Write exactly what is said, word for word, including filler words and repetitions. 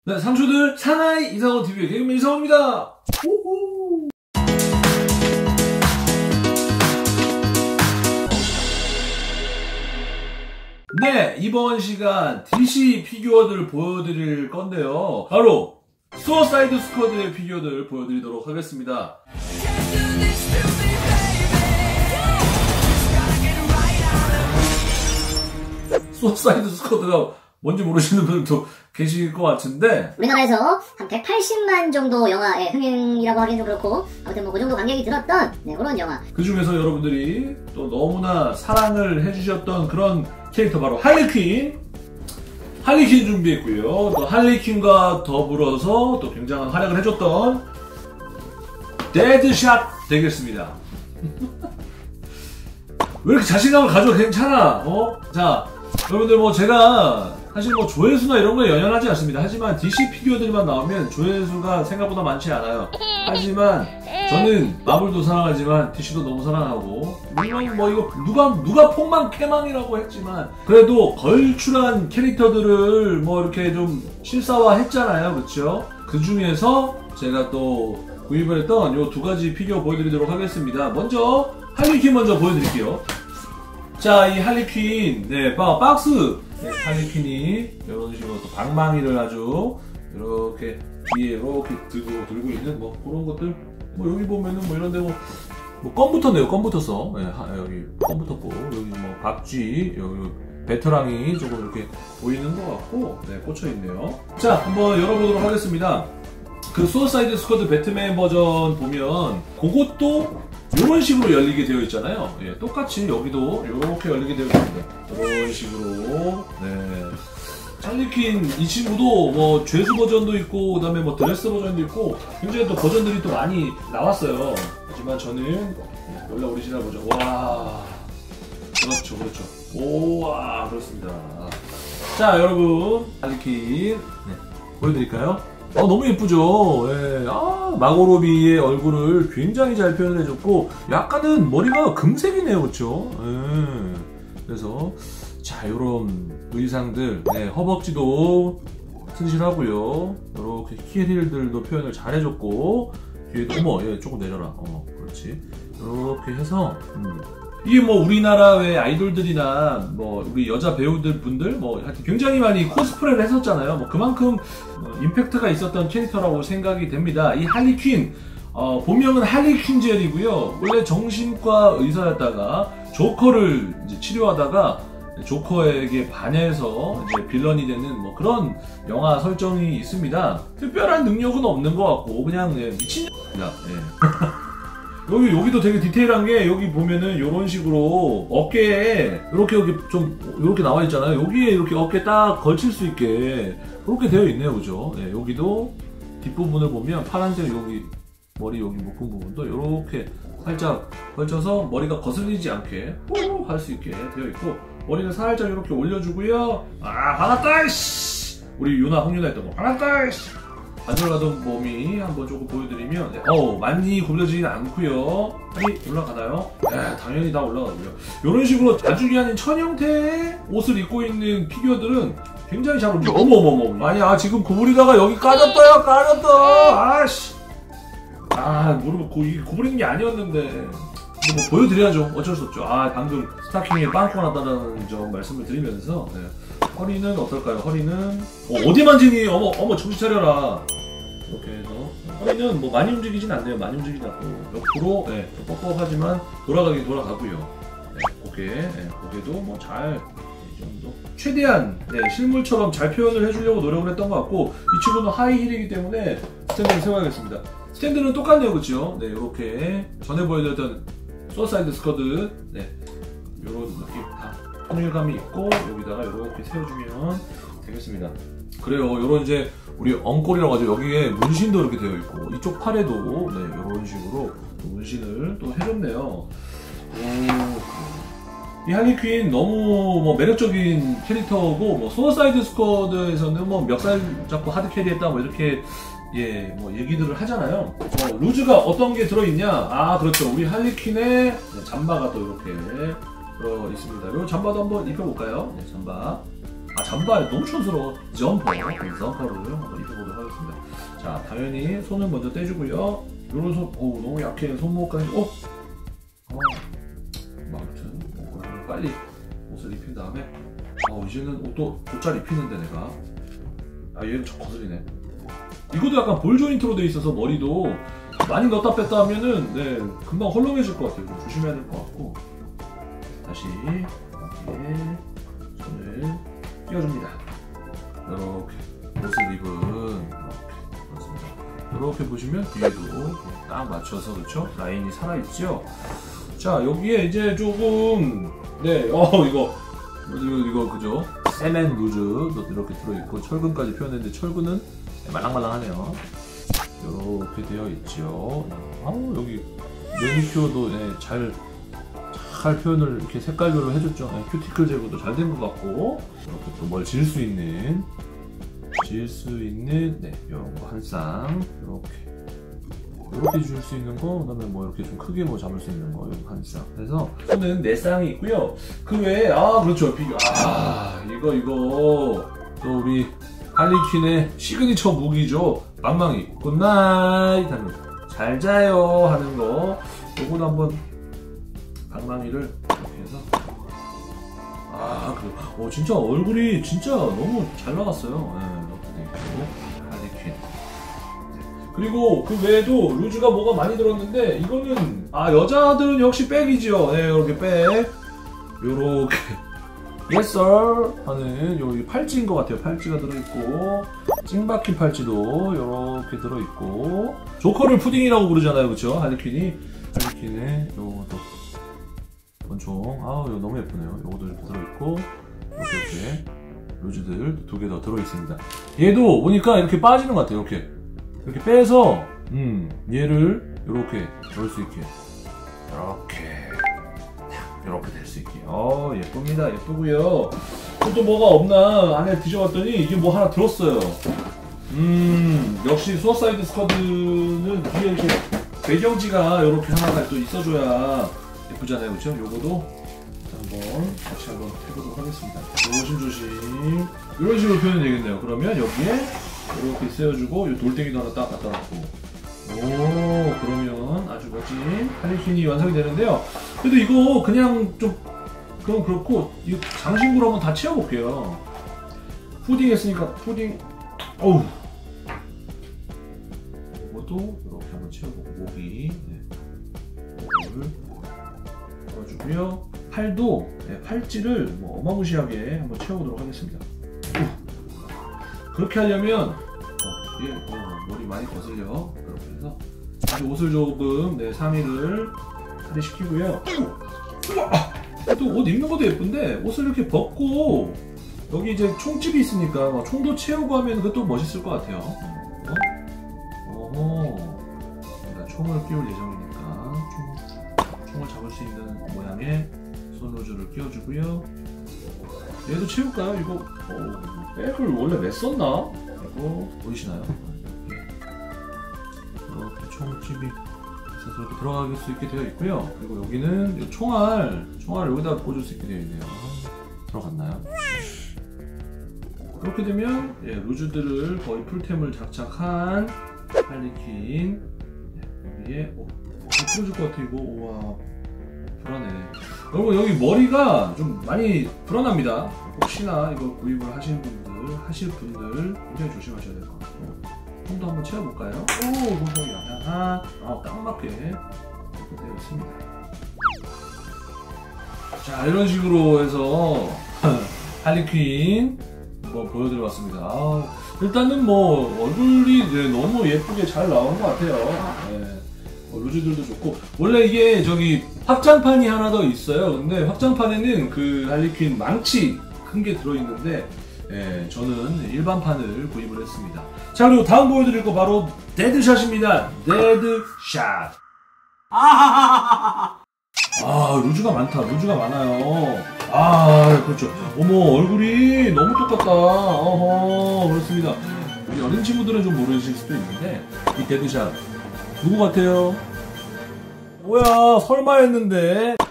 네, 상추들 사나이 이상원 티비의 개그맨 이상원입니다. 오호. 네, 이번 시간 디씨 피규어들 보여드릴 건데요. 바로 수어사이드 스쿼드의 피규어들 보여드리도록 하겠습니다. 수어사이드 스쿼드가 뭔지 모르시는 분들도 계실 것 같은데, 우리나라에서 한 백팔십만 정도 영화의 흥행이라고 하기는 좀 그렇고, 아무튼 뭐 그 정도 관객이 들었던 네, 그런 영화. 그 중에서 여러분들이 또 너무나 사랑을 해주셨던 그런 캐릭터, 바로 할리퀸. 할리퀸 준비했고요. 또 할리퀸과 더불어서 또 굉장한 활약을 해줬던 데드샷 되겠습니다. 왜 이렇게 자신감을 가져? 괜찮아. 어? 자, 여러분들 뭐 제가 사실 뭐 조회수나 이런 거에 연연하지 않습니다. 하지만 디씨 피규어들만 나오면 조회수가 생각보다 많지 않아요. 하지만 저는 마블도 사랑하지만 디씨도 너무 사랑하고, 물론 뭐 이거 누가 누가 폭망 캐망이라고 했지만 그래도 걸출한 캐릭터들을 뭐 이렇게 좀 실사화했잖아요, 그렇죠? 그 중에서 제가 또 구입을 했던 요 두 가지 피규어 보여드리도록 하겠습니다. 먼저 할리퀸 먼저 보여드릴게요. 자, 이 할리퀸, 네, 바, 박스, 네, 할리퀸이 이런 식으로 또 방망이를 아주 이렇게 뒤에 이렇게 들고 들고 있는 뭐 그런 것들. 뭐 여기 보면은 뭐 이런데 뭐, 뭐 껌 붙었네요. 껌 붙었어. 네, 하, 여기 껌 붙었고, 여기 뭐 박쥐, 여기 배터랑이 조금 이렇게 보이는 것 같고, 네, 꽂혀 있네요. 자, 한번 열어보도록 하겠습니다. 그 수어사이드 스쿼드 배트맨 버전 보면 그것도 이런 식으로 열리게 되어 있잖아요. 예, 똑같이 여기도 이렇게 열리게 되어 있습니다. 이런 식으로. 네. 할리퀸 이 친구도 뭐 죄수 버전도 있고, 그 다음에 뭐 드레스 버전도 있고, 굉장히 또 버전들이 또 많이 나왔어요. 하지만 저는 원래 오리지널 버전. 와, 그렇죠, 그렇죠. 오와, 그렇습니다. 자, 여러분, 할리퀸 네, 보여드릴까요? 어, 너무 예쁘죠? 예. 아, 마고로비의 얼굴을 굉장히 잘 표현을 해줬고, 약간은 머리가 금색이네요, 그쵸? 예. 그래서, 자, 요런 의상들, 네, 허벅지도 튼실하고요. 요렇게 키릴들도 표현을 잘 해줬고, 뒤에도, 어머, 예, 조금 내려라. 어, 그렇지. 요렇게 해서, 음. 이게 뭐 우리나라 외 아이돌들이나 뭐 우리 여자 배우들 분들 뭐 하여튼 굉장히 많이 코스프레를 했었잖아요. 뭐 그만큼 임팩트가 있었던 캐릭터라고 생각이 됩니다. 이 할리퀸, 어, 본명은 할리퀸 젤이고요. 원래 정신과 의사였다가 조커를 이제 치료하다가 조커에게 반해서 이제 빌런이 되는 뭐 그런 영화 설정이 있습니다. 특별한 능력은 없는 것 같고 그냥 예, 미친입니다. 예. 여기, 여기도 되게 디테일한 게, 여기 보면은 요런 식으로 어깨에 이렇게 여기 좀 이렇게 나와 있잖아요. 여기에 이렇게 어깨 딱 걸칠 수 있게 그렇게 되어 있네요, 그죠? 네, 여기도 뒷부분을 보면 파란색 여기 머리 여기 묶은 부분도 이렇게 살짝 걸쳐서 머리가 거슬리지 않게 할 수 있게 되어 있고, 머리를 살짝 이렇게 올려주고요. 아, 반갑다 씨! 우리 유나 홍유나 했던 거 반갑다 씨! 반절가던 몸이 한번 조금 보여드리면, 네. 어우, 많이 굽려지진 않고요. 많이 올라가나요? 네, 당연히 다 올라가고요. 이런 식으로 가죽이 아닌 천형태의 옷을 입고 있는 피규어들은 굉장히 잘 어울려요. 어머머머. 아니야, 지금 구부리다가 여기 까졌어요, 까졌어. 아씨. 아, 무릎 구, 구부리는 게 아니었는데. 뭐 보여드려야죠. 어쩔 수 없죠. 아, 방금 스타킹에 빵꾸가 났다는 점 말씀을 드리면서, 네. 허리는 어떨까요? 허리는 어, 어디 만지니? 어머 어머 정신 차려라. 이렇게 해서 허리는 뭐 많이 움직이진 않네요. 많이 움직이지 않고 옆으로 네, 뻑뻑하지만 돌아가긴 돌아가고요. 네, 고개, 네, 고개도 뭐 잘 이 정도 최대한 네, 실물처럼 잘 표현을 해주려고 노력을 했던 것 같고, 이 친구는 하이힐이기 때문에 스탠드를 세워야겠습니다. 스탠드는 똑같네요, 그렇죠? 네, 이렇게 전에 보여드렸던 수어사이드 스쿼드 네, 이런 느낌 다. 통일감이 있고 여기다가 이렇게 세워주면 되겠습니다. 그래요. 요런 이제 우리 엉꼬리라고 하죠. 여기에 문신도 이렇게 되어 있고, 이쪽 팔에도 네, 이런 식으로 또 문신을 또 해줬네요. 오, 이 할리퀸 너무 뭐 매력적인 캐릭터고, 뭐 수어사이드 스쿼드에서는 뭐 멱살 잡고 하드 캐리했다 뭐 이렇게 예, 뭐 얘기들을 하잖아요. 어, 루즈가 어떤 게 들어있냐? 아, 그렇죠. 우리 할리퀸의 잠바가 또 이렇게 들어 있습니다. 이 잠바도 한번 입혀볼까요? 네, 잠바. 아 잠바 너무 촌스러워. 점퍼, 점퍼를 한번 입어보도록 하겠습니다. 자, 당연히 손을 먼저 떼주고요. 요런 손, 오 너무 약해. 손목까지. 어? 어. 뭐 아무튼 뭐 빨리 옷을 입힌 다음에. 어 이제는 옷도 곧잘 입히는데 내가. 아 얘는 저 거슬리네. 이것도 약간 볼 조인트로 돼 있어서 머리도 많이 넣었다 뺐다 하면은 네 금방 헐렁해질 것 같아요. 좀 조심해야 될 것 같고. 다시 여기에 손을 끼워줍니다. 이렇게 옷을 입은 이렇게 그렇습니다. 이렇게 보시면 뒤에도 딱 맞춰서 그렇죠? 라인이 살아있죠? 자 여기에 이제 조금 네 어 이거 이거 이거 그죠? 세멘 루즈도 이렇게 들어있고 철근까지 표현했는데 철근은 말랑말랑하네요. 이렇게 되어 있죠. 아우 여기 매니큐어도 네, 잘, 잘 표현을 이렇게 색깔별로 해줬죠. 네, 큐티클 제거도 잘 된 것 같고 이렇게 또 뭘 질 수 있는 질 수 있는 네 이런 거 한 쌍 이렇게 이렇게 줄 수 있는 거 그다음에 뭐 이렇게 좀 크게 뭐 잡을 수 있는 거 이거 한 쌍. 그래서 손은 네 쌍이 있고요. 그 외에 아 그렇죠 비교 아 이거 이거 또 우리 할리퀸의 시그니처 무기죠. 망망이 굿나잇 하는 잘 자요 하는 거 요거도 한번 망망이를 이렇게 해서 아 그래 어 진짜 얼굴이 진짜 너무 잘 나갔어요. 네, 이렇게 되고 할리퀸 그리고 그 외에도 루즈가 뭐가 많이 들었는데 이거는 아 여자들은 역시 백이지요. 네 이렇게 백 요렇게 Yes sir 하는 여기 팔찌인 것 같아요. 팔찌가 들어있고 찡박힌 팔찌도 이렇게 들어있고 조커를 푸딩이라고 부르잖아요. 그쵸? 할리퀸이 할리퀸의 요것도 권총 아우 이거 너무 예쁘네요. 요것도 이렇게 들어있고 이렇게 이렇게 루즈들 두 개 더 들어있습니다. 얘도 보니까 이렇게 빠지는 것 같아요. 이렇게 이렇게 빼서 음 얘를 이렇게 넣을 수 있게 이렇게 이렇게 될 수 있게. 어 예쁩니다. 예쁘고요. 또 뭐가 없나 안에 뒤져봤더니 이게 뭐 하나 들었어요. 음 역시 수어사이드 스쿼드는 뒤에 이렇게 배경지가 이렇게 하나가 또 있어줘야 예쁘잖아요. 그렇죠? 요거도 한번 같이 한번 해보도록 하겠습니다. 조심조심 이런 식으로 표현이 되겠네요. 그러면 여기에 이렇게 세워주고 이 돌덩이도 하나 딱 갖다 놓고 오 그러면 아주 멋진 할리퀸이 완성이 되는데요. 그래도 이거 그냥 좀 그럼 그렇고 이거 장신구로 한번 다 채워볼게요. 푸딩 했으니까 푸딩 어우 이것도 이렇게 한번 채워보고 목이 네. 목을 넣어주고요. 팔도 네, 팔찌를 뭐 어마무시하게 한번 채워보도록 하겠습니다. 오. 그렇게 하려면 어, 예, 어, 머리 많이 거슬려. 이렇게 해서 다시 옷을 조금 네, 상의를 탈의시키고요. 또 옷 입는 것도 예쁜데 옷을 이렇게 벗고 여기 이제 총집이 있으니까 뭐 총도 채우고 하면 그것도 멋있을 것 같아요. 어? 어허. 제가 총을 끼울 예정이니까 총, 총을 잡을 수 있는 모양의 손로즈를 끼워주고요. 얘도 채울까요? 이거 어, 백을 원래 왜 썼나? 이거 보이시나요? 이렇게 총집이 있어서 이렇게 들어갈 수 있게 되어 있고요. 그리고 여기는 총알, 총알을 여기다 꽂을 수 있게 되어 있네요. 들어갔나요? 그렇게 되면 예, 루즈들을 거의 풀템을 장착한 할리퀸 여기에 오, 풀어줄 것 같아 이거. 우와 불안해. 여러분 여기 머리가 좀 많이 불안합니다. 혹시나 이거 구입을 하시는 분들 하실 분들 굉장히 조심하셔야 될 것 같고 총도 한번 채워볼까요? 오 그거 야하하 아, 딱 맞게 이렇게 되어 있습니다. 자 이런 식으로 해서 할리퀸 한번 보여드려봤습니다. 아, 일단은 뭐 얼굴이 네, 너무 예쁘게 잘 나온 것 같아요. 네. 어, 루즈들도 좋고 원래 이게 저기 확장판이 하나 더 있어요. 근데 확장판에는 그 할리퀸 망치 큰 게 들어있는데 예, 저는 일반판을 구입을 했습니다. 자 그리고 다음 보여드릴 거 바로 데드샷입니다. 데드샷. 아 루즈가 많다. 루즈가 많아요. 아 그렇죠. 어머 얼굴이 너무 똑같다. 어허 그렇습니다. 우리 어린 친구들은 좀 모르실 수도 있는데 이 데드샷 누구 같아요? 뭐야 설마 했는데